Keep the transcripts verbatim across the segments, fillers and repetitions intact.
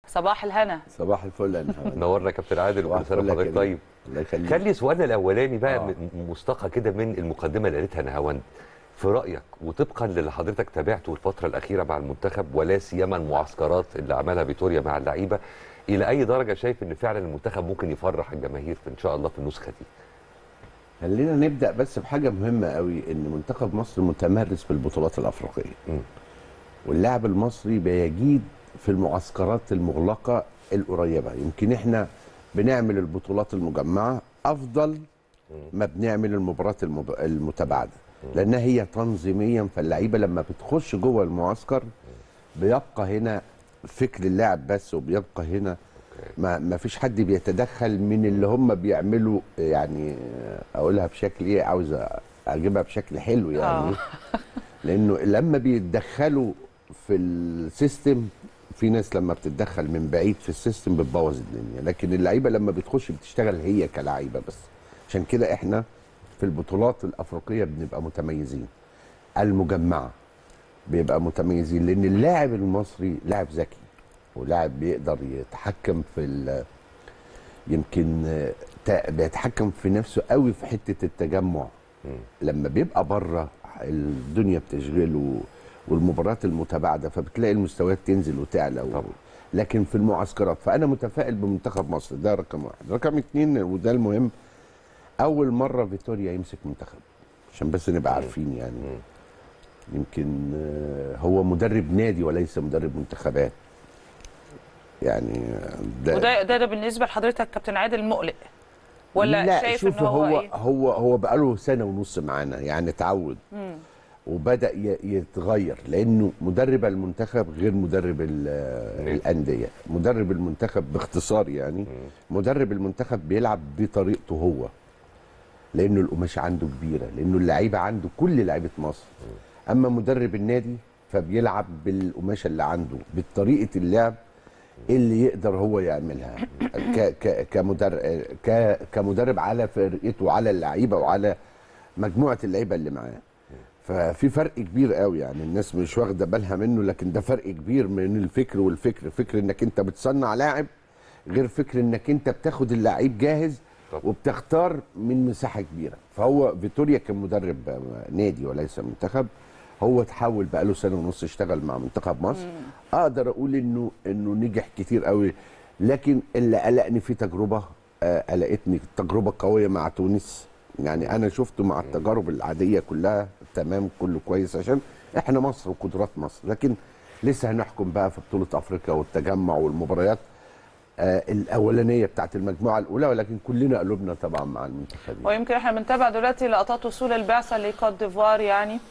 صباح الهنا. صباح الفل يا نورنا يا كابتن عادل، وكل سنه وحضرتك طيب. الله يخليك. خلي سؤالنا الاولاني بقى آه. مستقى كده من المقدمه اللي قالتها نهاوند. في رايك وطبقا للي حضرتك تابعته الفتره الاخيره مع المنتخب ولا سيما المعسكرات اللي عملها فيتوريا مع اللعيبه، الى اي درجه شايف ان فعلا المنتخب ممكن يفرح الجماهير في ان شاء الله في النسخه دي؟ خلينا نبدا بس بحاجه مهمه قوي، ان منتخب مصر متمرس في البطولات الافريقيه. م. واللاعب المصري بيجيد في المعسكرات المغلقه القريبه. يمكن احنا بنعمل البطولات المجمعه افضل ما بنعمل المباريات المتباعده، لانها هي تنظيميا، فاللعيبه لما بتخش جوه المعسكر بيبقى هنا فكر اللاعب بس، وبيبقى هنا ما ما فيش حد بيتدخل من اللي هم بيعملوا. يعني اقولها بشكل ايه، عاوز اجيبها بشكل حلو يعني. لانه لما بيتدخلوا في السيستم، في ناس لما بتتدخل من بعيد في السيستم بتبوظ الدنيا، لكن اللعيبه لما بتخش بتشتغل هي كلاعيبه بس. عشان كده احنا في البطولات الافريقيه بنبقى متميزين، المجمعه بيبقى متميزين، لان اللاعب المصري لاعب ذكي ولاعب بيقدر يتحكم في يمكن بيتحكم في نفسه قوي في حته التجمع. لما بيبقى بره الدنيا بتشغله والمباريات المتباعده، فبتلاقي المستويات تنزل وتعلى و... لكن في المعسكرات، فانا متفائل بمنتخب مصر. ده رقم واحد. رقم اتنين وده المهم، اول مره فيتوريا يمسك منتخب، عشان بس نبقى عارفين يعني. يمكن هو مدرب نادي وليس مدرب منتخبات يعني. ده وده ده, ده بالنسبه لحضرتك كابتن عادل مقلق ولا لا شايف شوف ان هو هو ايه؟ هو هو بقى له سنه ونص معانا يعني، اتعود وبدا يتغير، لانه مدرب المنتخب غير مدرب الانديه. مدرب المنتخب باختصار يعني، مدرب المنتخب بيلعب بطريقته هو، لانه القماشه عنده كبيره، لانه اللعيبه عنده كل لعيبه مصر. اما مدرب النادي فبيلعب بالقماشه اللي عنده، بطريقه اللعب اللي يقدر هو يعملها ك ك كمدرب ك كمدرب على فرقته، على اللعيبه وعلى مجموعه اللعيبه اللي معاه. ففي فرق كبير قوي يعني، الناس مش واخده بالها منه، لكن ده فرق كبير من الفكر والفكر. فكر انك انت بتصنع لاعب غير فكر انك انت بتاخد اللعيب جاهز وبتختار من مساحه كبيره. فهو فيتوريا كان مدرب نادي وليس منتخب، هو تحول بقى له سنه ونص اشتغل مع منتخب مصر. مم. اقدر اقول انه انه نجح كتير قوي، لكن اللي قلقني في تجربه آه قلقتني تجربه قويه مع تونس. يعني انا شفته مع التجارب العاديه كلها تمام، كله كويس عشان احنا مصر وقدرات مصر، لكن لسه هنحكم بقى في بطوله افريقيا والتجمع والمباريات آه الاولانيه بتاعت المجموعه الاولى، ولكن كلنا قلوبنا طبعا مع المنتخبين. ويمكن احنا بنتابع دلوقتي لقطات وصول البعثه لكوت ديفوار يعني،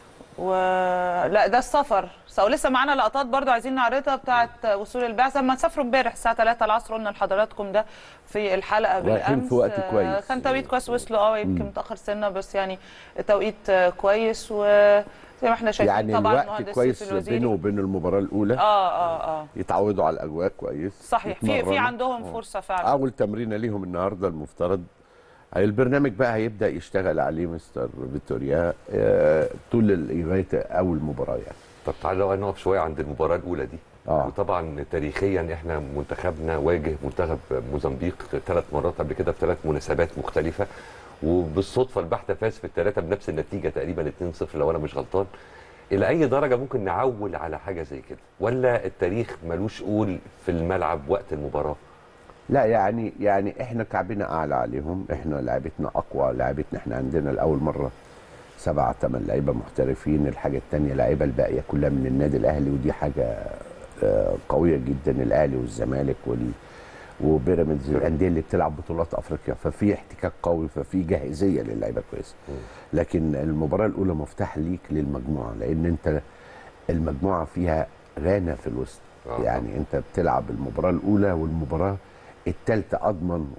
و لا ده السفر لسه معانا لقطات برضو عايزين نعرضها بتاعت وصول البعثه. اما سافروا امبارح الساعه ثلاثة العصر، قلنا لحضراتكم ده في الحلقه بالامس. في وقت كويس، كان توقيت كويس، وصلوا اه يمكن متاخر سنه بس يعني توقيت كويس، وزي ما احنا شايفين يعني طبعا الوقت كويس بينه وبين المباراه الاولى. اه اه اه يتعودوا على الاجواء كويس، صحيح. في في عندهم أوه. فرصه فعلا. اول تمرينه ليهم النهارده المفترض. البرنامج بقى هيبدا يشتغل عليه مستر فيتوريا آه طول لغايه اول مباراه يعني. طب تعالوا نقف شويه عند المباراه الاولى دي. آه. وطبعا تاريخيا احنا منتخبنا واجه منتخب موزمبيق ثلاث مرات قبل كده في ثلاث مناسبات مختلفه، وبالصدفه البحته فاز في الثلاثه بنفس النتيجه تقريبا اتنين صفر لو انا مش غلطان. الى اي درجه ممكن نعول على حاجه زي كده، ولا التاريخ ملوش قول في الملعب وقت المباراه؟ لا يعني يعني احنا كعبنا اعلى عليهم، احنا لعبتنا اقوى، لعبتنا احنا عندنا لاول مره سبعه ثمان لعيبه محترفين. الحاجه الثانيه لعيبه الباقيه كلها من النادي الاهلي، ودي حاجه قويه جدا. الاهلي والزمالك وال وبيراميدز الانديه اللي بتلعب بطولات افريقيا، ففي احتكاك قوي، ففي جاهزيه للعيبه كويسه. لكن المباراه الاولى مفتاح ليك للمجموعه، لان انت المجموعه فيها غانا في الوسط. يعني انت بتلعب المباراه الاولى والمباراه الثالثه اضمن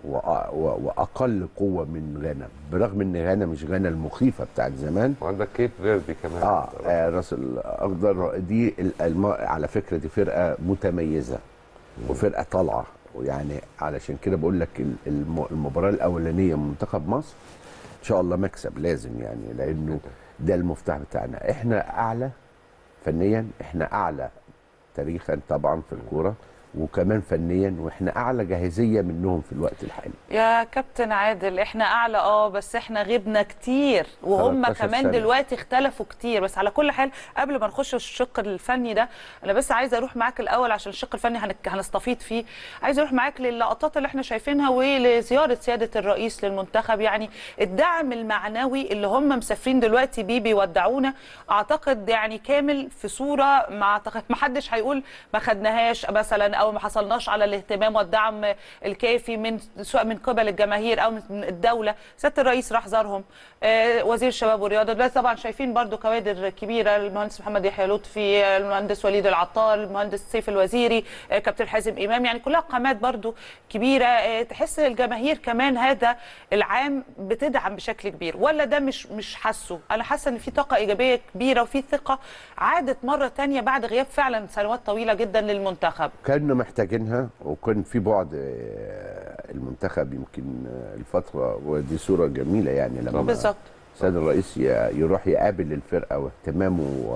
واقل قوه من غانا، برغم ان غانا مش غانا المخيفه بتاعت زمان. وعندك كيب فيردي كمان. اه, آه راس الاخضر دي الم... على فكره دي فرقه متميزه وفرقه طالعه، ويعني علشان كده بقول لك المباراه الاولانيه من منتخب مصر ان شاء الله مكسب لازم يعني، لانه ده المفتاح بتاعنا. احنا اعلى فنيا، احنا اعلى تاريخا طبعا في الكوره، وكمان فنيا، واحنا اعلى جاهزيه منهم في الوقت الحالي. يا كابتن عادل احنا اعلى اه بس احنا غبنا كتير، وهم كمان سنة. دلوقتي اختلفوا كتير. بس على كل حال قبل ما نخش الشق الفني ده، انا بس عايزه اروح معاك الاول عشان الشق الفني هنك- هنستفيض فيه. عايزه اروح معاك للقطات اللي احنا شايفينها ولزياره سياده الرئيس للمنتخب. يعني الدعم المعنوي اللي هم مسافرين دلوقتي بيه بيودعونا، اعتقد يعني كامل في صوره ما اعتقد ما حدش هيقول ما خدناهاش مثلا او ما حصلناش على الاهتمام والدعم الكافي من سواء من قبل الجماهير او من الدوله. سياده الرئيس راح زارهم، آه وزير الشباب والرياضه. دلوقتي طبعا شايفين برضو كوادر كبيره، المهندس محمد يحيى لطفي، المهندس وليد العطار، المهندس سيف الوزيري، آه كابتن حازم امام، يعني كلها قامات برضو كبيره. آه تحس الجماهير كمان هذا العام بتدعم بشكل كبير، ولا ده مش مش حاسه؟ انا حاسه ان في طاقه ايجابيه كبيره وفي ثقه عادت مره ثانيه بعد غياب فعلا سنوات طويله جدا للمنتخب. كنا محتاجينها، وكان في بعد المنتخب يمكن الفتره، ودي صوره جميله يعني لما بالظبط السيد الرئيس يروح يقابل الفرقه واهتمامه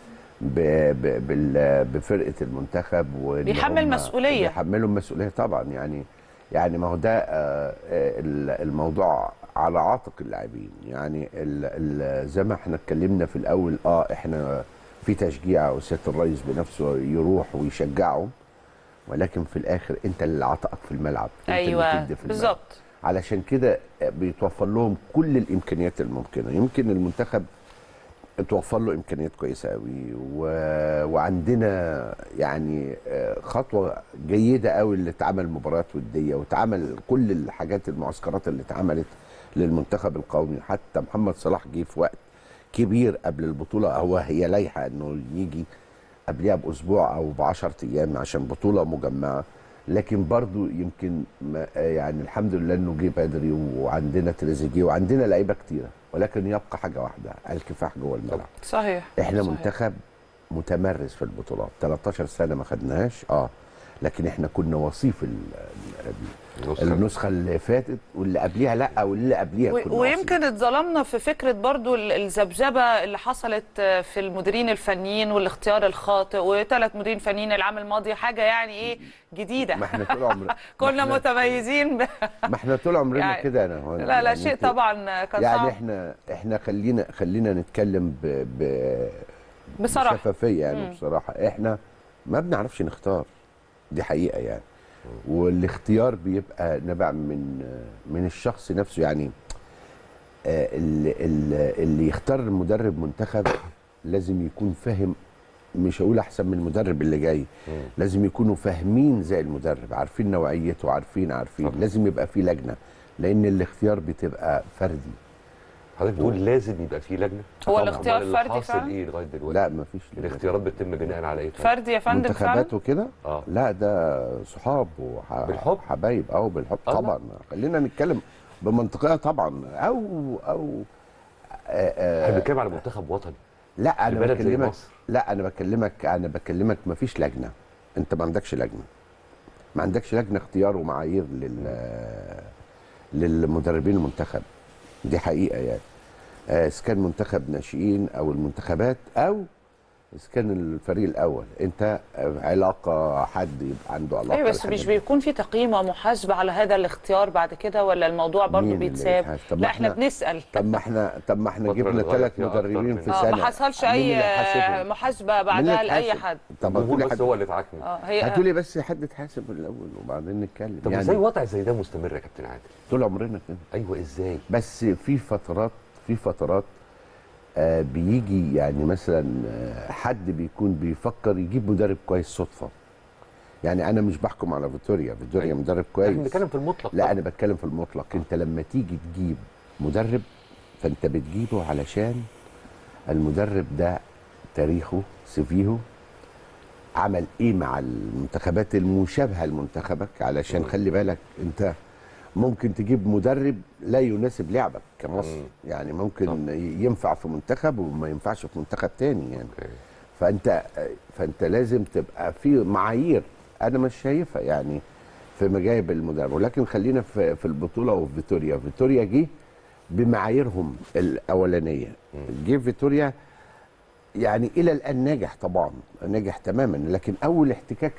بفرقه المنتخب، بيحمل مسؤوليه، بيحملهم مسؤوليه طبعا. يعني يعني ما هو ده الموضوع على عاتق اللاعبين. يعني زي ما احنا اتكلمنا في الاول، اه احنا في تشجيع وسياده الرئيس بنفسه يروح ويشجعهم، ولكن في الاخر انت اللي عطائك في الملعب، انت ايوه اللي في بالظبط. علشان كده بيتوفر لهم كل الامكانيات الممكنه. يمكن المنتخب اتوفر له امكانيات كويسه قوي، و... وعندنا يعني خطوه جيده قوي اللي اتعمل مباريات وديه، واتعمل كل الحاجات المعسكرات اللي اتعملت للمنتخب القومي. حتى محمد صلاح جه في وقت كبير قبل البطوله، هو هي لايحه انه يجي قبلها باسبوع او ب عشرة ايام عشان بطوله مجمعه، لكن برضو يمكن يعني الحمد لله انه جه بدري، وعندنا تريزيجيه وعندنا لعيبه كتيره، ولكن يبقى حاجه واحده، الكفاح جوه الملعب. صحيح. احنا صحيح. منتخب متمرس في البطولات، تلتاشر سنه ما خدناهاش اه لكن احنا كنا وصيف ال ال النسخه اللي فاتت واللي قبليها لا، واللي قبليها كنا ويمكن اتظلمنا في فكره برضو الذبذبه اللي حصلت في المديرين الفنيين والاختيار الخاطئ، وثلاث مديرين فنيين العام الماضي، حاجه يعني ايه جديده. ما احنا طول عمرنا كنا متميزين ب... ما احنا طول عمرنا يعني كده. انا لا لا يعني شيء طبعا كان يعني صعب. احنا احنا خلينا خلينا نتكلم ب... ب... بصراحه بشفافيه يعني. بصراحه احنا ما بنعرفش نختار، دي حقيقه يعني. والاختيار بيبقى نبع من من الشخص نفسه. يعني اللي, اللي يختار المدرب منتخب لازم يكون فاهم، مش هقول احسن من المدرب اللي جاي، لازم يكونوا فاهمين زي المدرب، عارفين نوعيته، عارفين عارفين طبعا. لازم يبقى في لجنه، لان الاختيار بتبقى فردي. حضرتك بتقول لازم يبقى في لجنه؟ هو الاختيار فردي حاصل فعلا؟ ايه لغايه دلوقتي؟ لا مفيش لجنة. الاختيارات بتتم بناء على ايه؟ فردي يا فندم. منتخبات وكده؟ اه لا ده صحاب بالحب، حبايب او بالحب طبعا. خلينا نتكلم بمنطقيه طبعا. او او احنا بنتكلم على منتخب وطني. لا انا بكلمك لا انا بكلمك انا بكلمك مفيش لجنه. انت ما عندكش لجنه، ما عندكش لجنه اختيار ومعايير لل للمدربين المنتخب، دي حقيقه يعني. اذا كان منتخب ناشئين او المنتخبات، او اذا كان الفريق الاول، انت علاقه حد يبقى عنده علاقه. ايوه بس مش بيكون في تقييم ومحاسبه على هذا الاختيار بعد كده، ولا الموضوع برضه بيتساب؟ لا احنا بنسال. طب ما احنا طب ما احنا جبنا ثلاث مدربين في سنه، ما حصلش اي محاسبه بعدها لاي حد. طب هتقولي بس هو اللي اتعاكم. هتقولي بس حد اتحاسب الاول وبعدين نتكلم. طب ازاي يعني وضع زي ده مستمر يا كابتن عادل؟ طول عمرنا كده. ايوه ازاي؟ بس في فترات في فترات آه بيجي يعني مثلا آه حد بيكون بيفكر يجيب مدرب كويس صدفه. يعني انا مش بحكم على فيتوريا، فيتوريا أيوة. مدرب كويس. احنا بنتكلم في المطلق. لا انا بتكلم في المطلق. آه. انت لما تيجي تجيب مدرب فانت بتجيبه علشان المدرب ده تاريخه، سيفيه، عمل ايه مع المنتخبات المشابهه لمنتخبك. علشان م. خلي بالك انت ممكن تجيب مدرب لا يناسب لعبك كمصر. مم. يعني ممكن طب. ينفع في منتخب وما ينفعش في منتخب تاني يعني. okay. فانت فانت لازم تبقى في معايير. انا مش شايفها يعني في مجايب المدرب، ولكن خلينا في في البطوله وفي فيتوريا. فيتوريا جه بمعاييرهم الاولانيه. جه فيتوريا يعني الى الان ناجح طبعا، ناجح تماما، لكن اول احتكاك ليك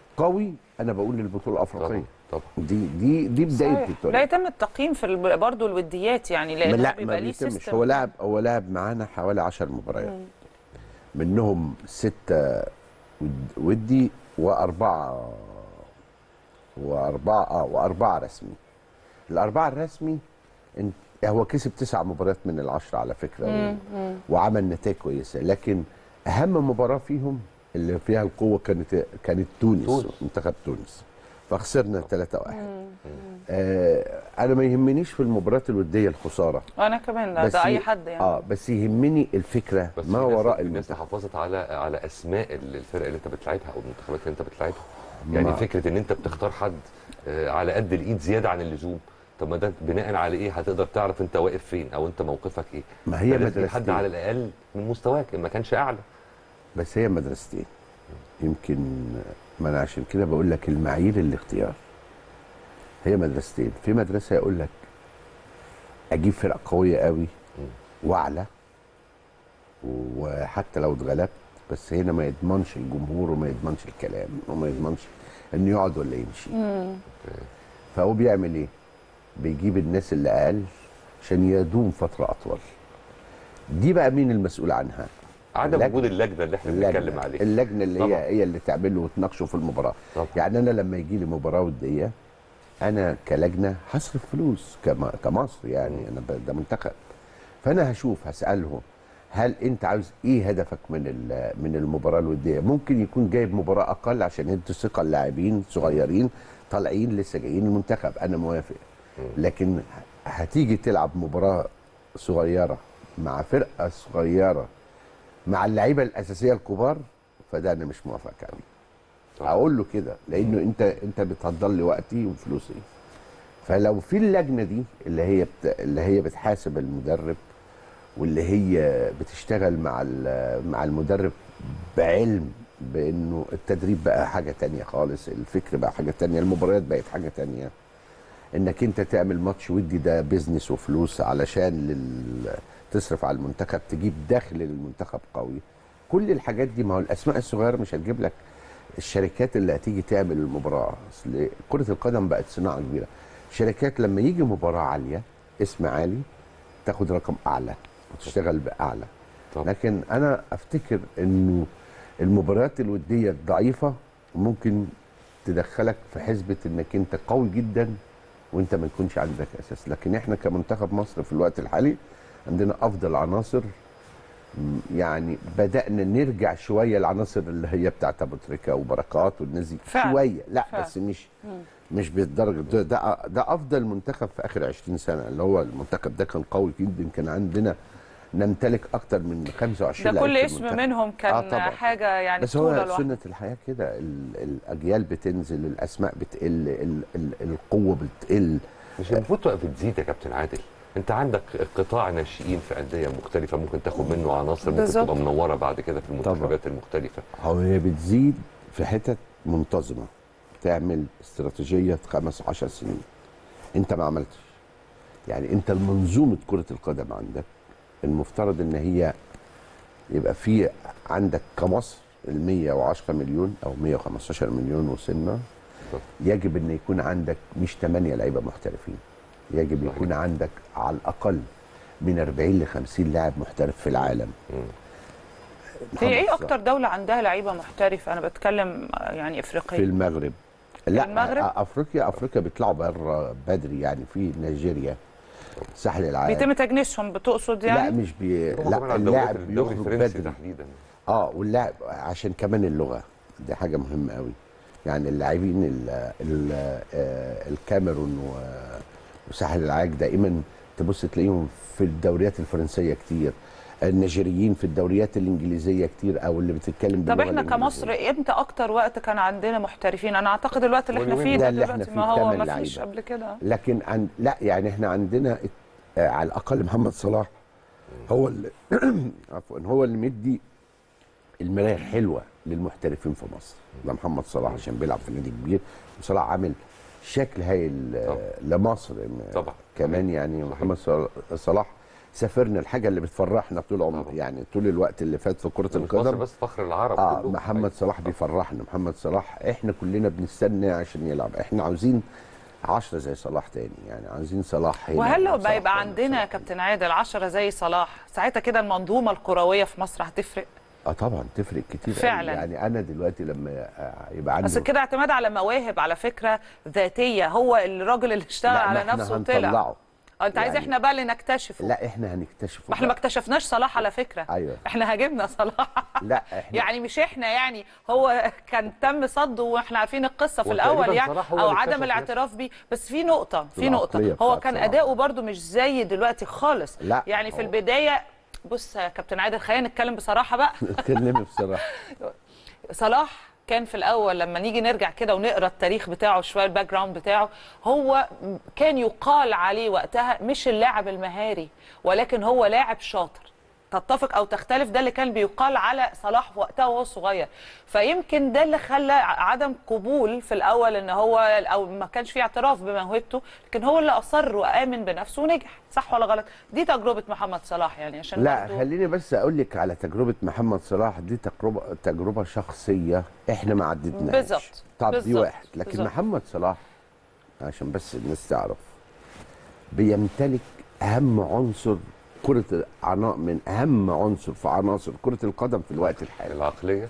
قوي انا بقول للبطوله الافريقيه. طبعا طبعا. دي دي دي بدايه الطريق. لا يتم التقييم في الب... برضه الوديات يعني، لان لا بيبقى ما ليه بيتمش. سيستم. هو لاعب هو لاعب معانا حوالي عشر مباريات، منهم ستة ود- ودي وأربعة وأربعة اه وأربعة رسمي. الأربعة الرسمي انت هو كسب تسع مباريات من العشرة على فكرة، و... وعمل نتائج كويسة، لكن أهم مباراة فيهم اللي فيها القوة كانت كانت تونس, تونس. منتخب تونس، فخسرنا ثلاثة واحد. آه أنا ما يهمنيش في المباريات الودية الخسارة، انا كمان ده, بس ده اي حد يعني. اه بس يهمني الفكرة بس ما في ناس- وراء الناس المنتخب. حافظت على على اسماء الفرق اللي انت بتلعبها او المنتخبات اللي انت بتلعبها. يعني ما- فكره ان انت بتختار حد آه، على قد الايد زياده عن اللزوم، طب ما ده بناء على ايه هتقدر تعرف انت واقف فين او انت موقفك ايه؟ ما هي فلازم حد مدرستين. على الاقل من مستواك ان ما كانش اعلى. بس هي مدرستين يمكن، ما انا عشان كده بقول لك المعايير الاختيار هي مدرستين. في مدرسه يقول لك اجيب فرقه قويه قوي واعلى، وحتى لو اتغلبت بس هنا ما يضمنش الجمهور وما يضمنش الكلام وما يضمنش انه يقعد ولا يمشي. فهو بيعمل ايه؟ بيجيب الناس اللي اقل عشان يدوم فتره اطول. دي بقى مين المسؤول عنها؟ عدم اللجنة. وجود اللجنه اللي احنا اللجنة. بنتكلم عليها. اللجنه اللي طبعا. هي هي اللي تعمله وتناقشه في المباراه. طبعا. يعني انا لما يجي لي مباراه وديه انا كلجنه هصرف فلوس كم- كمصر، يعني انا ب- ده منتخب، فانا هشوف هساله هل انت عاوز ايه هدفك من ال- من المباراه الوديه؟ ممكن يكون جايب مباراه اقل عشان يدي ثقه اللاعبين صغيرين طالعين لسه جايين المنتخب، انا موافق. لكن هتيجي تلعب مباراه صغيره مع فرقه صغيره مع اللعيبه الاساسيه الكبار، فده انا مش موافق عليه. اقول له كده لانه انت انت بتهدر لي وقتي وفلوسي. فلو في اللجنه دي اللي هي بت... اللي هي بتحاسب المدرب واللي هي بتشتغل مع مع المدرب بعلم بانه التدريب بقى حاجه تانية خالص، الفكر بقى حاجه تانية، المباريات بقت حاجه تانية، انك انت تعمل ماتش ودي ده بيزنس وفلوس علشان لل... تصرف على المنتخب، تجيب دخل للمنتخب قوي. كل الحاجات دي، ما هو الاسماء الصغيره مش هتجيب لك الشركات اللي هتيجي تعمل المباراه. اصل كره القدم بقت صناعه كبيره. الشركات لما يجي مباراه عاليه اسم عالي تاخد رقم اعلى وتشتغل باعلى. طب. لكن انا افتكر انه المباريات الوديه الضعيفه ممكن تدخلك في حسبه انك انت قوي جدا وانت ما يكونش عندك اساس. لكن احنا كمنتخب مصر في الوقت الحالي عندنا افضل عناصر، يعني بدانا نرجع شويه العناصر اللي هي بتاعت ابو تريكه وبركات والناس دي شويه، لا فعلا. بس مش مم. مش بالدرجه ده, ده ده افضل منتخب في اخر عشرين سنه، اللي هو المنتخب ده كان قوي جدا، كان عندنا نمتلك اكتر من خمسة وعشرين ده كل اسم منهم كان آه حاجه يعني بس هو سنه الحياه كده، الاجيال بتنزل، الاسماء بتقل، ال ال القوه بتقل. مش المفروض تبقى بتزيد يا كابتن عادل؟ انت عندك قطاع ناشئين في انديه مختلفه ممكن تاخد منه عناصر ممكن تبقى منوره بعد كده في المنتخبات المختلفه. هو هي بتزيد في حتت منتظمه، تعمل استراتيجيه خمس عشر سنين. انت ما عملتش، يعني انت المنظومه كره القدم عندك المفترض ان هي يبقى في عندك كمصر ال مية وعشرة مليون او مية وخمستاشر مليون وصلنا، يجب ان يكون عندك مش ثمانية لعيبه محترفين، يجب يكون عندك على الاقل من أربعين ل خمسين لاعب محترف في العالم. هي ايه اكتر دوله عندها لعيبه محترفه؟ انا بتكلم يعني افريقيا. في المغرب. لا المغرب؟ افريقيا افريقيا بيطلعوا بره بدري، يعني في نيجيريا، ساحل العاج بيتم تجنيسهم بتقصد يعني؟ لا مش بي لا اللاعب بيخرج بدري تحديدا. اه واللاعب عشان كمان اللغه دي حاجه مهمه قوي. يعني اللاعبين الكاميرون وساحل العاج دائما تبص تلاقيهم في الدوريات الفرنسيه كتير، النيجيريين في الدوريات الانجليزيه كتير او اللي بتتكلم باللغه. طب احنا كمصر امتى اكتر وقت كان عندنا محترفين؟ انا اعتقد الوقت اللي احنا فيه ده ده اللي احنا دلوقتي، فيه ما هو ما فيش قبل كده. لكن عن لا يعني احنا عندنا آه على الاقل محمد صلاح هو اللي عفوا هو اللي مدي المرايه الحلوه للمحترفين في مصر. ده محمد صلاح عشان بيلعب في نادي كبير، وصلاح عامل شكل هايل لمصر طبعا كمان. يعني محمد صلاح سافرنا الحاجه اللي بتفرحنا طول عمرنا، يعني طول الوقت اللي فات في كره القدم بس فخر العرب اه محمد صلاح بيفرحنا. محمد صلاح احنا كلنا بنستنى عشان يلعب، احنا عاوزين عشرة زي صلاح تاني، يعني عايزين صلاح هنا. وهل لو بقى يبقى عندنا يا كابتن عادل عشرة زي صلاح ساعتها كده المنظومه الكرويه في مصر هتفرق؟ اه طبعا تفرق كتير فعلا. يعني انا دلوقتي لما يبقى عندي بس كده اعتماد على مواهب، على فكره ذاتيه، هو الراجل اللي اشتغل على نفسه وطلع. انت عايز يعني احنا بقى اللي نكتشفه؟ لا احنا هنكتشفه. ما احنا ما اكتشفناش صلاح على فكره. ايوه احنا هاجمنا صلاح. لا احنا يعني مش احنا، يعني هو كان تم صده واحنا عارفين القصه في الاول يعني، او عدم الاعتراف بيه. بس في نقطه في نقطه هو كان اداؤه برده مش زي دلوقتي خالص. لا يعني في البدايه بص يا كابتن عادل خلينا نتكلم بصراحه بقى. اتكلمي بصراحه. صلاح كان في الاول لما نيجي نرجع كده ونقرا التاريخ بتاعه شويه، الباك جراوند بتاعه، هو كان يقال عليه وقتها مش اللاعب المهاري ولكن هو لاعب شاطر. تتفق او تختلف؟ ده اللي كان بيقال على صلاح وقتها وهو صغير. فيمكن ده اللي خلى عدم قبول في الاول ان هو، او ما كانش فيه اعتراف بموهبته، لكن هو اللي اصر وامن بنفسه ونجح. صح ولا غلط؟ دي تجربه محمد صلاح يعني. عشان لا خليني بس اقول لك على تجربه محمد صلاح دي، تجربه تجربه شخصيه احنا ما عدتناش بالظبط. طب بالزبط. دي واحد. لكن بالزبط. محمد صلاح عشان بس الناس تعرف بيمتلك اهم عنصر كرة عنا من أهم عنصر في عناصر كرة القدم في الوقت الحالي، العقلية.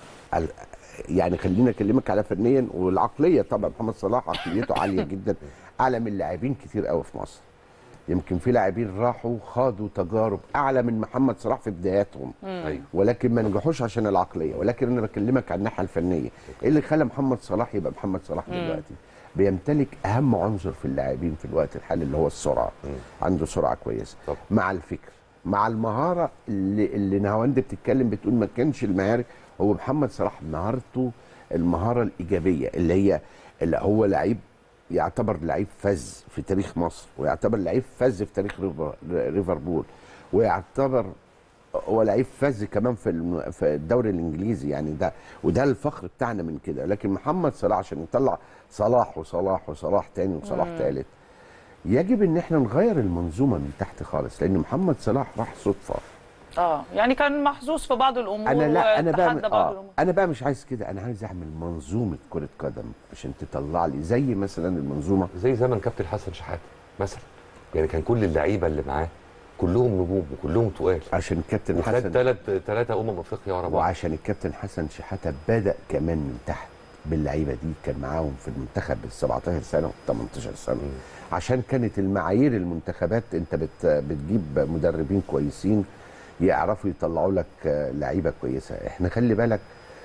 يعني خلينا أكلمك على فنيا والعقلية. طبعا محمد صلاح عقليته عالية جدا، أعلى من لاعبين كتير قوي في مصر. يمكن في لاعبين راحوا خاضوا تجارب أعلى من محمد صلاح في بداياتهم، ولكن ما نجحوش عشان العقلية. ولكن أنا بكلمك عن الناحية الفنية، إيه اللي خلى محمد صلاح يبقى محمد صلاح دلوقتي؟ بيمتلك اهم عنصر في اللاعبين في الوقت الحالي اللي هو السرعه. م. عنده سرعه كويسه مع الفكر مع المهاره اللي اللي نهاوند بتتكلم بتقول ما كانش المهاري. هو محمد صلاح مهارته المهاره الايجابيه اللي هي اللي هو لعيب يعتبر لعيب فذ في تاريخ مصر، ويعتبر لعيب فذ في تاريخ ليفربول، ويعتبر هو لعيب فذ كمان في في الدوري الانجليزي يعني. ده وده الفخر بتاعنا من كده. لكن محمد صلاح عشان يطلع صلاح وصلاح وصلاح تاني وصلاح تالت يجب ان احنا نغير المنظومه من تحت خالص، لان محمد صلاح راح صدفه. اه يعني كان محظوظ في بعض الامور. انا لا انا بقى بعض آه الأمور. انا بقى مش عايز كده. انا عايز اعمل منظومه كره قدم عشان تطلع لي زي مثلا المنظومه زي زمن كابتن حسن شحاته مثلا. يعني كان كل اللعيبه اللي معاه كلهم نجوم وكلهم تقال، عشان الكابتن حسن ثلاث ثلاثه امم افريقيا ورا بعض. وعشان الكابتن حسن شحاته بدا كمان من تحت باللعيبه دي، كان معاهم في المنتخب بال سبعتاشر سنه و تمنتاشر سنه. م. عشان كانت المعايير المنتخبات انت بت بتجيب مدربين كويسين يعرفوا يطلعوا لك لعيبه كويسه. احنا خلي بالك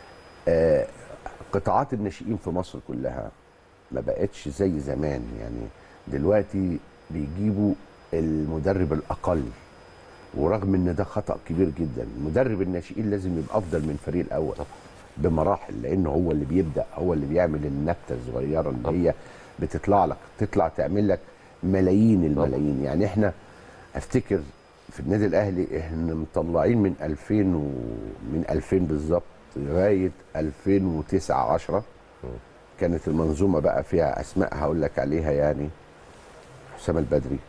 آه قطاعات الناشئين في مصر كلها ما بقتش زي زمان. يعني دلوقتي بيجيبوا المدرب الاقل، ورغم ان ده خطا كبير جدا. مدرب الناشئين لازم يبقى افضل من الفريق الاول بمراحل، لانه هو اللي بيبدا، هو اللي بيعمل النبته الصغيره اللي هي بتطلع لك تطلع تعمل لك ملايين الملايين. يعني احنا افتكر في النادي الاهلي احنا مطلعين من ألفين و... من ألفين بالظبط لغايه ألفين وتسعة عشرة كانت المنظومه بقى فيها اسماء هقول لك عليها، يعني حسام البدري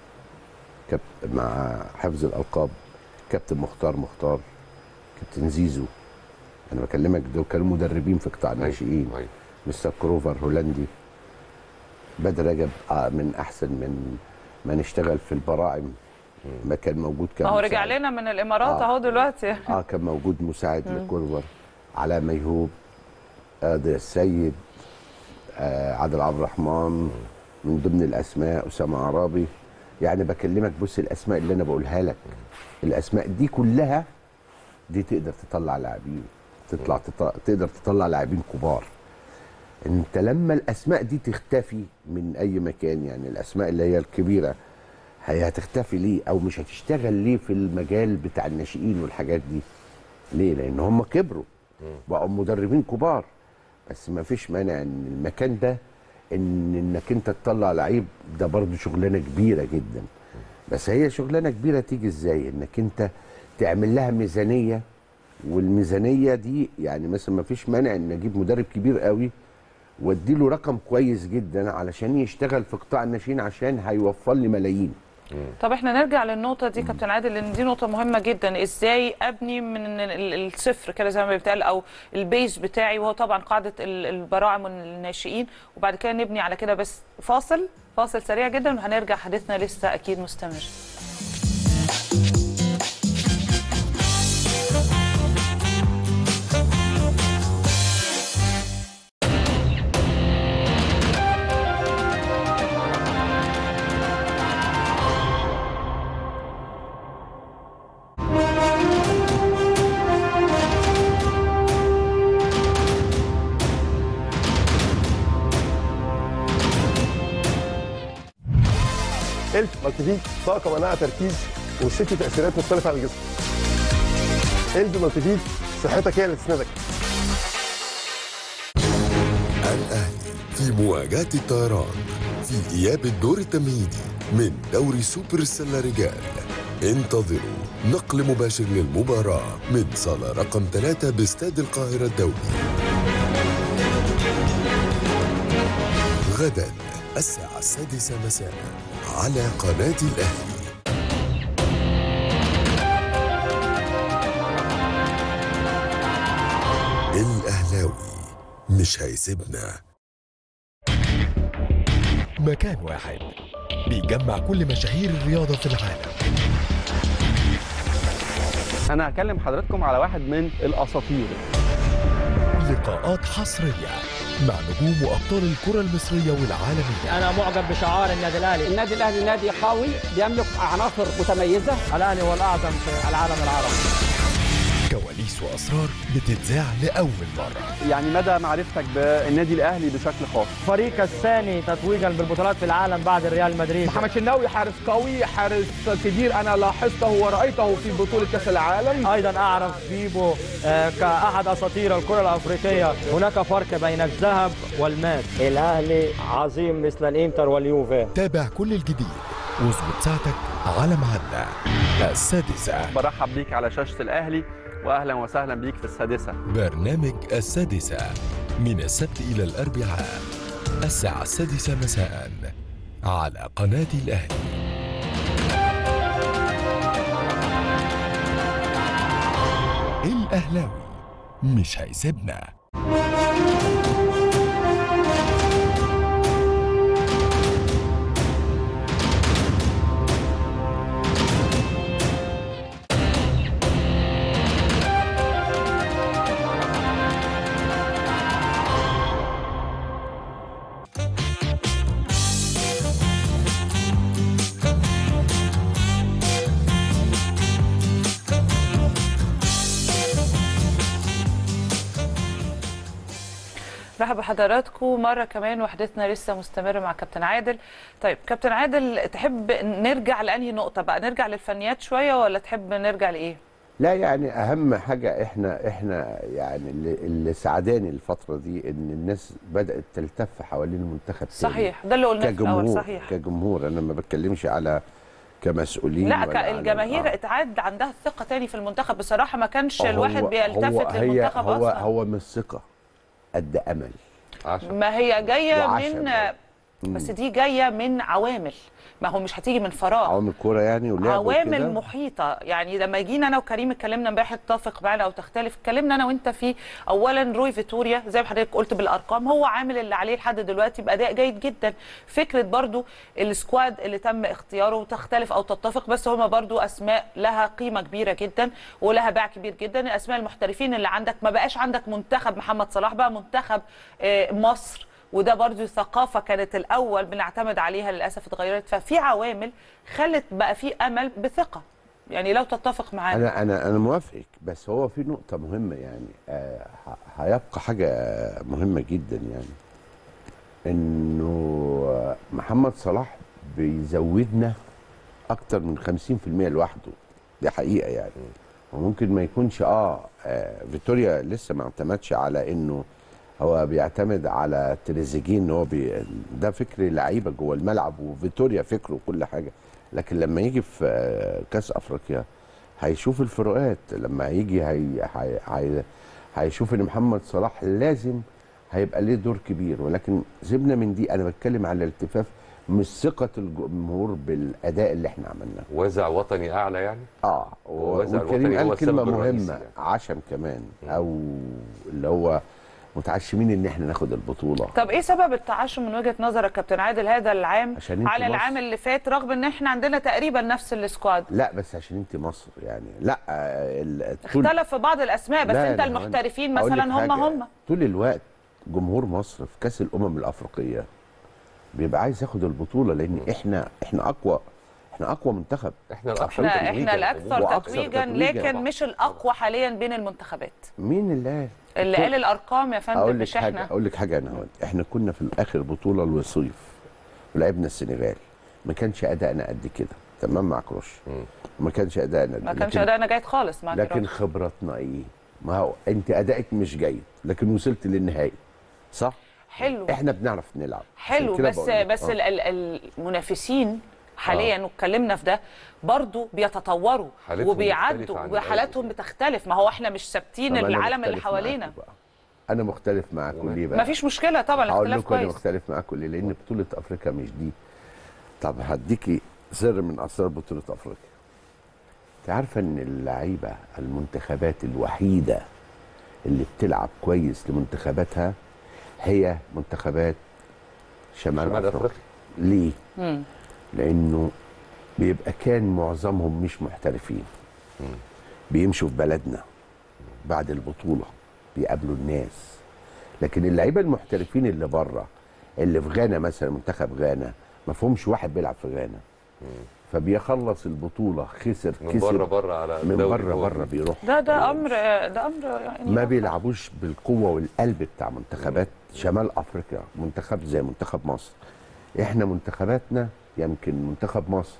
كابتن مع حفظ الالقاب، كابتن مختار مختار، كابتن زيزو. انا بكلمك دول كانوا مدربين في قطاع الناشئين. مستر كروفر هولندي، بدر رجب آه من احسن من ما نشتغل في البراعم ما كان موجود. كان هو رجع لنا من الامارات اهو آه دلوقتي. اه كان موجود مساعد لكروفر، علاء ميهوب، قادر السيد، آه عادل عبد الرحمن من ضمن الاسماء، اسامه عرابي. يعني بكلمك بص الاسماء اللي انا بقولها لك، الاسماء دي كلها دي تقدر تطلع لاعبين، تطلع تطلع تقدر تطلع لاعبين كبار. انت لما الاسماء دي تختفي من اي مكان، يعني الاسماء اللي هي الكبيره هي هتختفي ليه او مش هتشتغل ليه في المجال بتاع الناشئين والحاجات دي؟ ليه؟ لان هم كبروا بقوا مدربين كبار. بس ما فيش مانع ان المكان ده ان انك انت تطلع لعيب، ده برضه شغلانه كبيره جدا. بس هي شغلانه كبيره تيجي ازاي؟ انك انت تعمل لها ميزانيه، والميزانيه دي يعني مثلا ما فيش مانع ان اجيب مدرب كبير قوي وادي له رقم كويس جدا علشان يشتغل في قطاع الناشئين عشان هيوفر لي ملايين. طب احنا نرجع للنقطه دي كابتن عادل، لان دي نقطه مهمه جدا. ازاي ابني من الصفر كده زي ما بيتقال، او البيز بتاعي، وهو طبعا قاعده البراعم والناشئين، وبعد كده نبني على كده. بس فاصل فاصل سريع جدا وهنرجع، حديثنا لسه اكيد مستمر. الف مالتي فيت طاقه مناعه تركيز وست تاثيرات مختلفه على الجسم. الف مالتي فيت صحتك هي اللي تسندك. الاهلي في مواجهه الطيران في اياب الدور التمهيدي من دوري سوبر السله رجال. انتظروا نقل مباشر للمباراه من صاله رقم ثلاثة باستاد القاهره الدولي غدا الساعه السادسه مساء على قناة الأهلي. الأهلاوي مش هيسيبنا. مكان واحد بيجمع كل مشاهير الرياضة في العالم. أنا هكلم حضراتكم على واحد من الأساطير. لقاءات حصرية مع نجوم وأبطال الكرة المصرية والعالمية. أنا معجب بشعار النادي الأهلي. النادي الأهلي نادي قوي بيملك عناصر متميزة. الأهلي هو الأعظم في العالم العربي. كواليس وأسرار بتتذاع لأول مرة. يعني مدى معرفتك بالنادي الأهلي بشكل خاص. فريق الثاني تتويجا بالبطولات في العالم بعد ريال مدريد. محمد شناوي حارس قوي، حارس كبير، أنا لاحظته ورأيته في بطولة كأس العالم. أيضا أعرف بيبو كأحد أساطير الكرة الأفريقية. هناك فرق بين الذهب والماس. الأهلي عظيم مثل الإنتر واليوفي. تابع كل الجديد واظبط ساعتك على ميعادنا السادسة. برحب بيك على شاشة الأهلي وأهلا وسهلا بيك في السادسة. برنامج السادسة من السبت إلى الأربعاء الساعة السادسة مساء على قناة الأهلي. الأهلاوي مش هيسيبنا. رحب بحضراتكم مره كمان، وحدتنا لسه مستمره مع كابتن عادل. طيب كابتن عادل، تحب نرجع لانهي نقطه بقى؟ نرجع للفنيات شويه ولا تحب نرجع لايه؟ لا يعني اهم حاجه احنا احنا يعني اللي, اللي سعداني الفتره دي ان الناس بدات تلتف حوالين المنتخب. صحيح، ده اللي قلناه في الاول. صحيح، كجمهور، انا ما بتكلمش على كمسؤولين. لا، كالجماهير آه. اتعاد عندها الثقه تاني في المنتخب. بصراحه ما كانش الواحد بيلتفت هو للمنتخب هو اصلا. هو مش ثقه قد امل. ما هي جايه من بس دي جايه من عوامل، ما هو مش هتيجي من فراغ. عوامل كوره يعني ولعب عوامل وكده. محيطه. يعني لما جينا انا وكريم اتكلمنا امبارح، تتفق معانا او تختلف، اتكلمنا انا وانت في اولا روي فيتوريا زي ما حضرتك قلت بالارقام، هو عامل اللي عليه لحد دلوقتي باداء جيد جدا. فكره برضو السكواد اللي تم اختياره تختلف او تتفق، بس هما برضو اسماء لها قيمه كبيره جدا ولها باع كبير جدا. الاسماء المحترفين اللي عندك، ما بقاش عندك منتخب محمد صلاح، بقى منتخب مصر، وده برضو ثقافه كانت الاول بنعتمد عليها للاسف اتغيرت. ففي عوامل خلت بقى في امل بثقه. يعني لو تتفق معانا. انا انا انا موافقك، بس هو في نقطه مهمه يعني آه هيبقى حاجه مهمه جدا، يعني انه محمد صلاح بيزودنا اكتر من خمسين في المية لوحده. دي حقيقه يعني. وممكن ما يكونش اه, آه فيتوريا لسه ما اعتمدش على انه هو بيعتمد على تريزيجيه ان هو بي... ده فكر لعيبه جوه الملعب، وفيتوريا فكره وكل حاجه. لكن لما يجي في كاس افريقيا هيشوف الفروقات. لما يجي هي... هي... هي... هيشوف ان محمد صلاح لازم هيبقى ليه دور كبير. ولكن سيبنا من دي، انا بتكلم على الالتفاف مش ثقه الجمهور بالاداء اللي احنا عملناه. وازع وطني اعلى يعني؟ اه وكريم قال كلمه مهمه يعني. عشم كمان م. او اللي هو متعشمين ان احنا ناخد البطوله. طب ايه سبب التعشم من وجهه نظرك كابتن عادل هذا العام على العام اللي فات، رغم ان احنا عندنا تقريبا نفس السكواد؟ لا بس عشان انت مصر يعني. لا اختلف في بعض الاسماء بس انت المحترفين مثلا هم هم طول الوقت. جمهور مصر في كاس الامم الافريقيه بيبقى عايز ياخد البطوله لان احنا احنا اقوى احنا اقوى منتخب. احنا الاكثر احنا, احنا الاكثر تتويجا لكن مش الاقوى حاليا بين المنتخبات. مين اللي قال؟ اللي قال الارقام يا فندم مش احنا. اقول لك حاجه انا هون. احنا كنا في الاخر بطوله الوصيف ولعبنا السنغال، ما كانش ادائنا قد كده تمام مع كروش، ما كانش ادائنا ما كانش ادائنا جيد خالص مع لكن كروش. خبرتنا ايه؟ ما هو انت ادائك مش جيد لكن وصلت للنهائي صح؟ حلو. احنا بنعرف نلعب حلو بس بس آه. المنافسين حاليا واتكلمنا في ده برضو بيتطوروا وبيعدوا وحالاتهم بتختلف. ما هو احنا مش ثابتين العالم اللي حوالينا. انا مختلف معاكم ليه بقى؟ مفيش مشكله طبعا الاختلاف كويس. انا مختلف معاكم ليه؟ لان بطوله افريقيا مش دي. طب هديكي سر من اسرار بطوله افريقيا. انت عارفه ان اللعيبه المنتخبات الوحيده اللي بتلعب كويس لمنتخباتها هي منتخبات شمال, شمال افريقيا. ليه؟ مم. لانه بيبقى كان معظمهم مش محترفين. مم. بيمشوا في بلدنا بعد البطوله بيقابلوا الناس. لكن اللعيبه المحترفين اللي بره اللي في غانا مثلا منتخب غانا ما فيهمش واحد بيلعب في غانا. مم. فبيخلص البطوله خسر من كسب بره بره على من بره بره بيروح. ده ده امر ده امر يعني ما بيلعبوش بالقوه والقلب بتاع منتخبات شمال افريقيا. منتخب زي منتخب مصر، احنا منتخباتنا يمكن منتخب مصر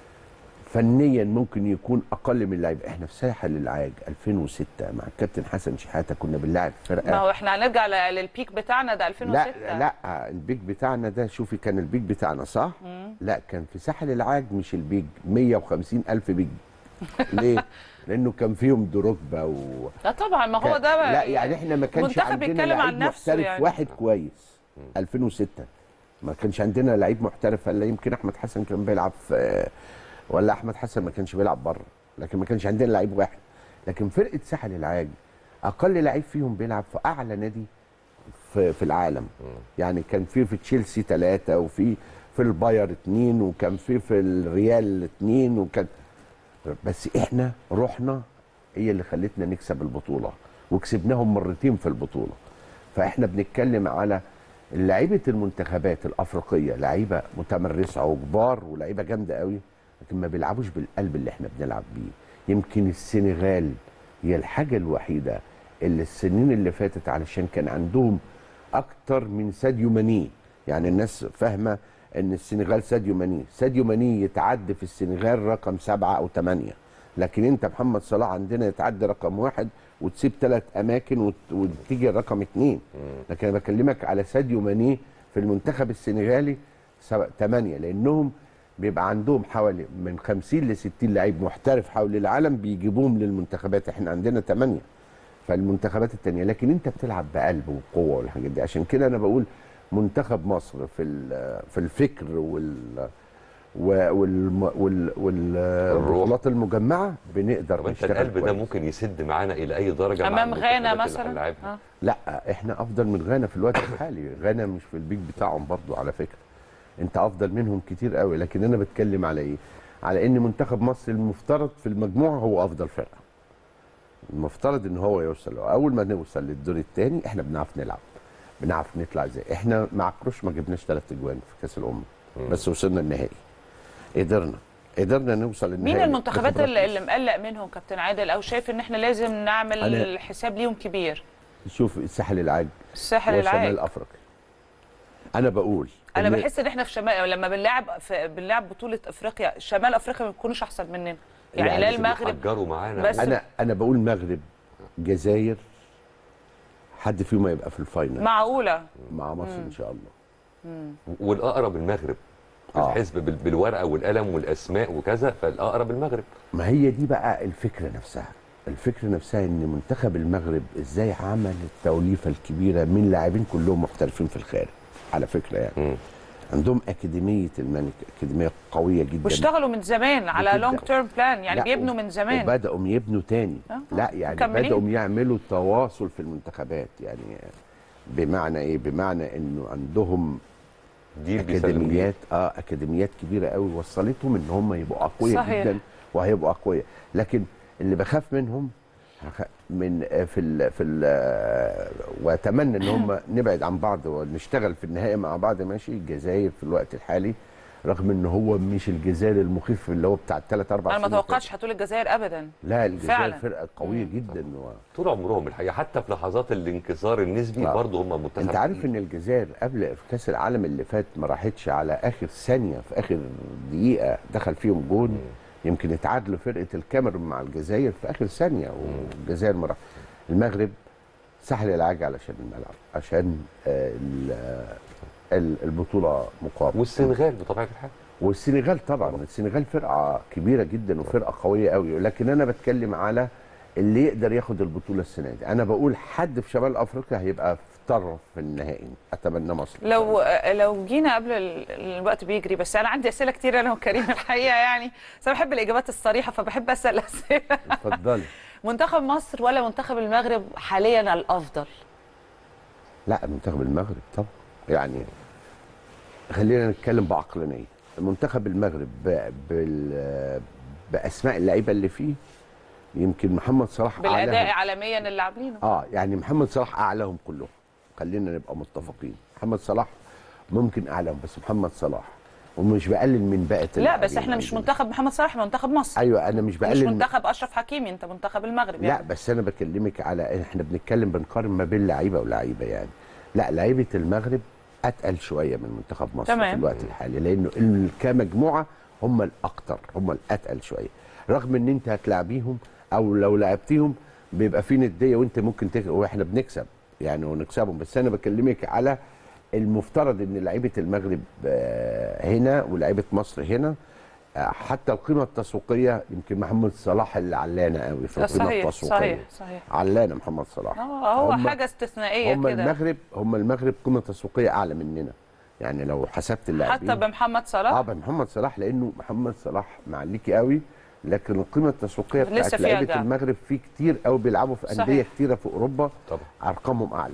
فنيا ممكن يكون اقل من اللعيبه. احنا في ساحل العاج ألفين وستة مع الكابتن حسن شحاته كنا بنلاعب فرقه. ما هو احنا هنرجع للبيك بتاعنا ده ألفين وستة. لا لا البيك بتاعنا ده شوفي كان البيك بتاعنا صح؟ مم. لا كان في ساحل العاج مش البيك مية وخمسين ألف بيك. ليه؟ لانه كان فيهم دروجبا و لا طبعا ما هو ده لا يعني احنا ما كانش عندنا لعيب محترف يعني. واحد كويس ألفين وستة ما كانش عندنا لعيب محترف الا يمكن احمد حسن كان بيلعب في، ولا احمد حسن ما كانش بيلعب بره، لكن ما كانش عندنا لعيب واحد. لكن فرقه ساحل العاج اقل لعيب فيهم بيلعب في اعلى نادي في, في العالم. يعني كان في في تشيلسي ثلاثه وفي في الباير اثنين وكان في في الريال اثنين وكان بس احنا روحنا هي اللي خلتنا نكسب البطوله وكسبناهم مرتين في البطوله. فاحنا بنتكلم على لعيبه المنتخبات الافريقيه لعيبه متمرسه وكبار ولعيبه جامده قوي لكن ما بيلعبوش بالقلب اللي احنا بنلعب بيه. يمكن السنغال هي الحاجه الوحيده اللي السنين اللي فاتت علشان كان عندهم اكتر من ساديو ماني. يعني الناس فاهمه ان السنغال ساديو ماني، ساديو ماني يتعدى في السنغال رقم سبعة او ثمانية، لكن انت محمد صلاح عندنا يتعدى رقم واحد وتسيب ثلاث اماكن وتيجي الرقم اثنين. لكن انا بكلمك على ساديو ماني في المنتخب السنغالي ثمانية، لانهم بيبقى عندهم حوالي من خمسين ل ستين لعيب محترف حول العالم بيجيبوهم للمنتخبات. احنا عندنا ثمانية فالمنتخبات الثانيه، لكن انت بتلعب بقلب وقوه والحاجات دي. عشان كده انا بقول منتخب مصر في في الفكر وال وال والبطولات المجمعه بنقدر نشتغل. القلب كويس. ده ممكن يسد معانا الى اي درجه امام غانا مثلا؟ آه. لا احنا افضل من غانا في الوقت الحالي. غانا مش في البيك بتاعهم برضو على فكره، انت افضل منهم كتير قوي. لكن انا بتكلم على ايه؟ على ان منتخب مصر المفترض في المجموعه هو افضل فرقه، المفترض ان هو يوصل. اول ما نوصل للدور الثاني احنا بنعرف نلعب، بنعرف نطلع ازاي. احنا مع كروش ما جبناش ثلاث اجوان في كاس الامم بس وصلنا النهائي، قدرنا قدرنا نوصل للنهائي. مين المنتخبات اللي, اللي مقلق منهم كابتن عادل او شايف ان احنا لازم نعمل حساب ليهم كبير؟ شوف الساحل العاج الساحل العاج وشمال افريقيا. انا بقول انا بحس ان احنا في شمال لما بنلعب في بنلعب بطوله افريقيا شمال افريقيا ما بيكونوش احسن مننا يعني, يعني لا المغرب معانا. بس انا انا بقول مغرب جزائر حد فيهم يبقى في الفاينل معقوله مع مصر مم. ان شاء الله. مم. والاقرب المغرب آه. الحزب بالورقه والقلم والاسماء وكذا، فالاقرب المغرب. ما هي دي بقى الفكره نفسها. الفكره نفسها ان منتخب المغرب ازاي عمل التوليفه الكبيره من لاعبين كلهم محترفين في الخارج على فكره يعني. مم. عندهم اكاديميه الملك، اكاديميه قويه جدا، واشتغلوا من زمان على لونج تيرم بلان، يعني بيبنوا من زمان وبداوا يبنوا تاني. أه. لا يعني مكملين. بداوا يعملوا تواصل في المنتخبات، يعني بمعنى ايه؟ بمعنى انه عندهم دي اكاديميات اه اكاديميات كبيره قوي وصلتهم ان هم يبقوا اقوياء جدا، وهيبقوا اقوياء. لكن اللي بخاف منهم من في ال في ال واتمنى ان هم نبعد عن بعض ونشتغل في النهايه مع بعض ماشي. الجزائر في الوقت الحالي رغم ان هو مش الجزائر المخيف اللي هو بتاع الثلاث اربع سنين، انا ما توقعتش سنين هتقول الجزائر ابدا. لا الجزائر فعلا. فرقه قويه مم. جدا و... طول عمرهم الحقيقه حتى في لحظات الانكسار النسبي برضه هم منتخب. انت عارف ان الجزائر قبل في كاس العالم اللي فات ما راحتش على اخر ثانيه، في اخر دقيقه دخل فيهم جون. مم. يمكن اتعادلوا فرقه الكاميرون مع الجزائر في اخر ثانيه والجزائر ما راح. المغرب سهل العاج علشان الملعب، عشان البطوله مقامه. والسنغال بطبيعه الحال. والسنغال طبعا، السنغال فرقه كبيره جدا وفرقه قويه قوي، لكن انا بتكلم على اللي يقدر ياخد البطوله السنه دي. انا بقول حد في شمال افريقيا هيبقى في طرف النهائي، اتمنى مصر. لو لو جينا قبل الوقت بيجري، بس انا عندي اسئله كتير انا وكريم الحقيقه، يعني بس انا بحب الاجابات الصريحه فبحب اسال اسئله. اتفضلي. منتخب مصر ولا منتخب المغرب حاليا الافضل؟ لا منتخب المغرب طبعا، يعني خلينا نتكلم بعقلانيه. منتخب المغرب بال باسماء اللعيبه اللي فيه، يمكن محمد صلاح بالاداء عالميا اللي عاملينه. اه يعني محمد صلاح اعلاهم كلهم، خلينا نبقى متفقين. محمد صلاح ممكن اعلاهم، بس محمد صلاح، ومش بقلل من باقي لا بس احنا مش منتخب محمد صلاح، منتخب مصر. ايوه انا مش بقلل، مش منتخب اشرف حكيمي، انت منتخب المغرب يعني. لا بس انا بكلمك على احنا بنتكلم بنقارن ما بين لعيبه ولعيبه يعني. لا لعيبه المغرب اتقل شويه من منتخب مصر تمام. في الوقت الحالي، لانه كمجموعه هم الاكثر، هم الاتقل شويه، رغم ان انت هتلاعبيهم او لو لعبتيهم بيبقى في نديه وانت ممكن تك... واحنا بنكسب يعني ونكسبهم. بس انا بكلمك على المفترض ان لعيبه المغرب هنا ولعيبه مصر هنا، حتى القيمه التسويقيه يمكن محمد صلاح اللي علانه قوي في القيمه صحيح التسويقيه. صحيح صحيح علانه محمد صلاح. اه هو حاجه استثنائيه هم كده. هم المغرب هم المغرب قيمه تسويقيه اعلى مننا، يعني لو حسبت اللاعبين حتى بمحمد صلاح. اه بمحمد صلاح، لانه محمد صلاح معليكي قوي، لكن القيمه التسويقيه بتاعت لعيبه المغرب في كتير قوي بيلعبوا في انديه كتيره في اوروبا طبعا ارقامهم اعلى.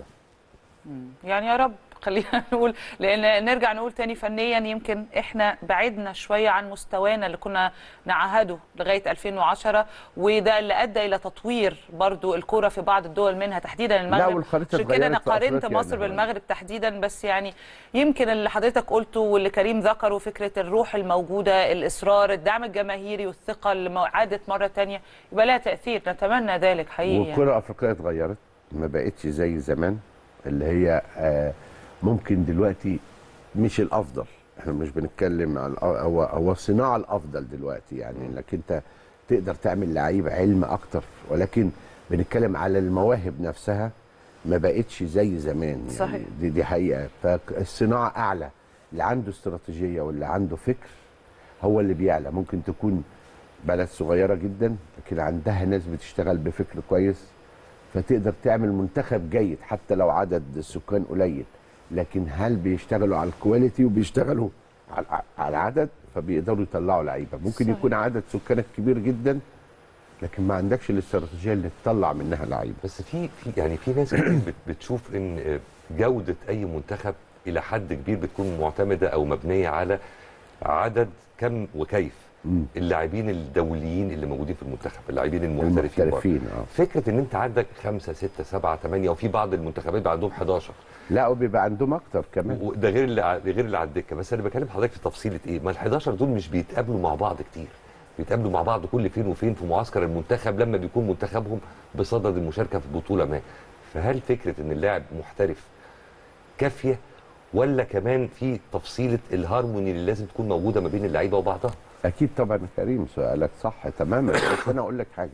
يعني يا رب خلينا نقول، لان نرجع نقول تاني فنيا يمكن احنا بعدنا شويه عن مستوانا اللي كنا نعهده لغايه ألفين وعشرة، وده اللي ادى الى تطوير برضو الكوره في بعض الدول منها تحديدا المغرب. عشان كده انا قارنت مصر بالمغرب تحديدا. بس يعني يمكن اللي حضرتك قلته واللي كريم ذكره، فكره الروح الموجوده، الاصرار، الدعم الجماهيري والثقه اللي عادت مره ثانيه، يبقى لها تاثير. نتمنى ذلك حقيقي. والكره الافريقيه اتغيرت، ما بقتش زي زمان اللي هي آه ممكن دلوقتي مش الافضل. احنا مش بنتكلم على هو هو الصناعه الافضل دلوقتي، يعني انك انت تقدر تعمل لعيب علم اكتر، ولكن بنتكلم على المواهب نفسها ما بقتش زي زمان يعني. صحيح. دي دي حقيقه. فالصناعه اعلى، اللي عنده استراتيجيه واللي عنده فكر هو اللي بيعلى. ممكن تكون بلد صغيره جدا لكن عندها ناس بتشتغل بفكر كويس، فتقدر تعمل منتخب جيد حتى لو عدد السكان قليل، لكن هل بيشتغلوا على الكواليتي وبيشتغلوا على العدد، فبيقدروا يطلعوا لعيبه. ممكن صحيح. يكون عدد سكانك كبير جدا لكن ما عندكش الاستراتيجيه اللي تطلع منها لعيبه. بس في في يعني في ناس كتير بتشوف ان جوده اي منتخب الى حد كبير بتكون معتمده او مبنيه على عدد كم وكيف اللاعبين الدوليين اللي موجودين في المنتخب، اللاعبين المحترفين. المحترفين اه فكره ان انت عندك خمسه سته سبعه ثمانيه، وفي بعض المنتخبات بقى عندهم حداشر. لا وبيبقى عندهم اكتر كمان، وده غير اللي غير اللي على الدكه. بس انا بكلم حضرتك في تفصيله ايه؟ ما ال حداشر دول مش بيتقابلوا مع بعض كتير، بيتقابلوا مع بعض كل فين وفين في معسكر المنتخب لما بيكون منتخبهم بصدد المشاركه في بطوله ما. فهل فكره ان اللاعب محترف كافيه، ولا كمان في تفصيله الهارموني اللي لازم تكون موجوده ما بين اللعيبه وبعضها؟ اكيد طبعا يا كريم، سؤالك صح تماما. بس انا اقول لك حاجه،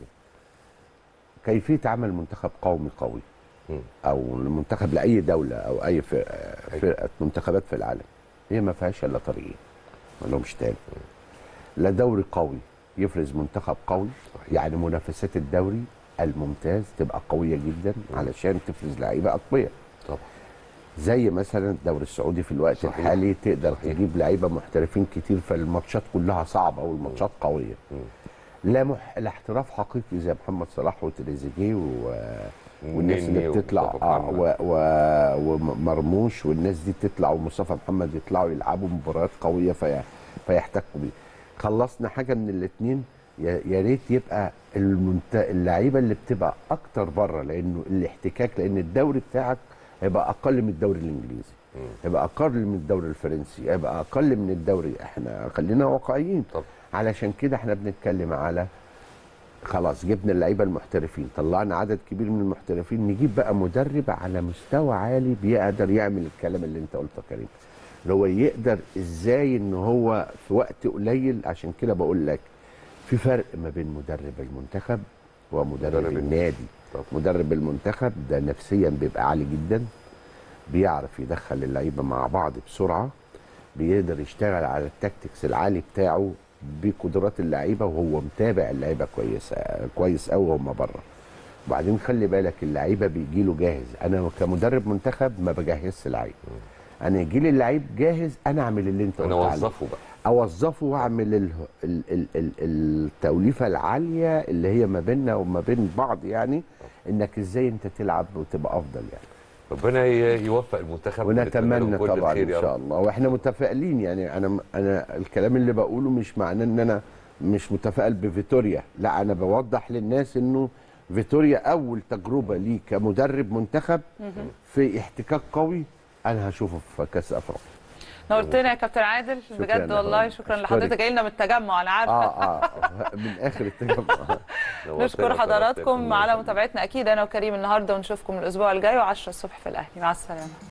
كيفيه عمل منتخب قومي قوي او منتخب لاي دوله او اي فرقه منتخبات في العالم، هي ما فيهاش الا طريقين ما لهمش تاني. لا دوري قوي يفرز منتخب قوي، يعني منافسات الدوري الممتاز تبقى قويه جدا علشان تفرز لعيبه اقوياء. طبعا زي مثلا الدوري السعودي في الوقت صحيح. الحالي تقدر صحيح. تجيب لعيبه محترفين كتير، فالماتشات كلها صعبه والماتشات قويه. م. لا مح... لا احتراف حقيقي زي محمد صلاح وتريزيجيه و... والناس اللي بتطلع اه و... و... ومرموش والناس دي تطلع ومصطفى محمد يطلعوا يلعبوا مباريات قويه في... فيحتكوا بيه. خلصنا حاجه من الاثنين، يا ريت يبقى المنت... اللعيبه اللي بتبقى اكتر بره، لانه الاحتكاك، لان الدوري بتاعك هيبقى اقل من الدوري الانجليزي، هيبقى اقل من الدوري الفرنسي، هيبقى اقل من الدوري. احنا خلينا واقعيين. طب. علشان كده احنا بنتكلم على خلاص جبنا اللعيبه المحترفين، طلعنا عدد كبير من المحترفين، نجيب بقى مدرب على مستوى عالي بيقدر يعمل الكلام اللي انت قلته يا كريم، اللي هو يقدر ازاي ان هو في وقت قليل. عشان كده بقول لك في فرق ما بين مدرب المنتخب ومدرب مدرب النادي. طب. مدرب المنتخب ده نفسيا بيبقى عالي جدا، بيعرف يدخل اللعيبه مع بعض بسرعه، بيقدر يشتغل على التكتكس العالي بتاعه بقدرات اللعيبه، وهو متابع اللعيبه كويس كويس قوي وهم بره. وبعدين خلي بالك اللعيبه بيجي له جاهز، انا كمدرب منتخب ما بجهزش لعيب، انا يجي لي اللعيب جاهز، انا اعمل اللي انت قلت عليه، انا اوظفه بقى، اوظفه واعمل ال ال ال ال التوليفه العاليه اللي هي ما بيننا وما بين بعض، يعني انك ازاي انت تلعب وتبقى افضل. يعني ربنا يوفق المنتخب ونتمنى طبعا ان شاء الله، واحنا متفائلين. يعني انا انا الكلام اللي بقوله مش معناه ان انا مش متفائل بفيتوريا، لا انا بوضح للناس انه فيتوريا اول تجربه ليه كمدرب منتخب في احتكاك قوي انا هشوفه في كاس افريقيا. نورتنا يا كابتن عادل بجد والله، شكرا لحضرتك، جاي لنا من التجمع انا عارفه. اه اه من اخر التجمع. نشكر حضراتكم على متابعتنا اكيد انا وكريم النهارده، ونشوفكم الاسبوع الجاي وعشرة الصبح في الاهلي. مع السلامه.